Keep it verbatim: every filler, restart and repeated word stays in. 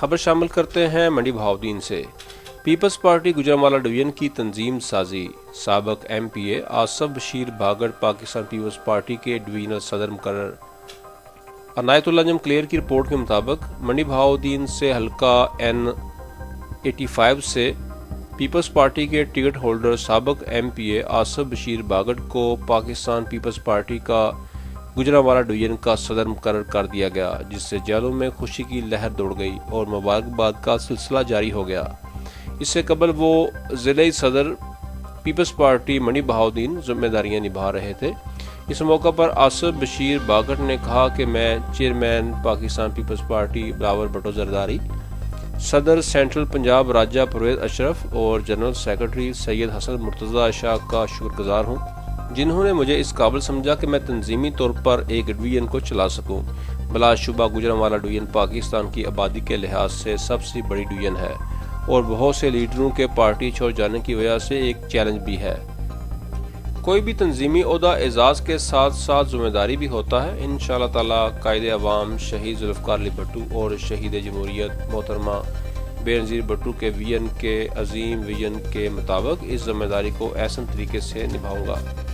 خبر شامل کرتے ہیں منڈی بہاؤدین سے۔ پیپلز پارٹی گوجرانوالہ ڈویژن کی تنظیم سازی، سابق M P A Asif Bashir Bagar Pakistan peoples party کے ڈویژنل صدر مقرر۔ عنایت اللہ انجم کلیر کی رپورٹ کے مطابق منڈی بہاؤدین سے حلقہ این ایٹی فائیو سے پیپلز پارٹی کے ٹکٹ ہولڈر سابق M P A Asif Bashir Bagar کو پاکستان پیپلز پارٹی کا گوجرانوالہ ڈویژن کا صدر مقرر کر دیا گیا، جس سے جیلوں میں خوشی کی لہر دوڑ گئی اور مبارکباد کا سلسلہ جاری ہو گیا۔ اس سے قبل وہ ضلعی صدر پیپلز پارٹی منڈی بہاؤدین ذمہ داریاں نبھا رہے تھے۔ اس موقع پر آصف بشیر باگڑ نے کہا کہ میں chairman Pakistan peoples party Bilawal Bhutto Zardari, صدر سینٹرل پنجاب راجہ پرویز اشرف اور جنرل سیکرٹری سید حسن مرتضی شاہ کا شکر گزار ہوں، جنہوں نے مجھے اس قابل سمجھا کہ میں تنظیمی طور پر ایک ڈویژن کو چلا سکوں۔ بلا شبہ گوجرانوالہ ڈویژن پاکستان کی آبادی کے لحاظ سے سب سے بڑی ڈویژن ہے اور بہت سے لیڈروں کے پارٹی چھوڑ جانے کی وجہ سے ایک چیلنج بھی ہے۔ کوئی بھی تنظیمی عہدہ اعزاز کے ساتھ ساتھ ذمہ داری بھی ہوتا ہے۔ انشاءاللہ تعالی قائد عوام شہید ذوالفقار علی بھٹو اور شہید جمہوریت محترمہ بے نظیر بھٹو کے ویژن کے عظیم ویژن کے مطابق اس ذمہ داری کو احسن طریقے سے نبھاؤں گا۔